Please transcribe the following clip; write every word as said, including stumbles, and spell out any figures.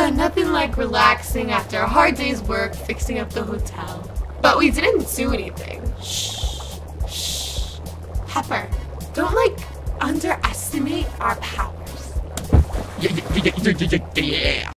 Ah, nothing like relaxing after a hard day's work fixing up the hotel. But we didn't do anything. Shh. Shh. Pepper, don't like underestimate our powers. Yeah, yeah, yeah, yeah, yeah, yeah.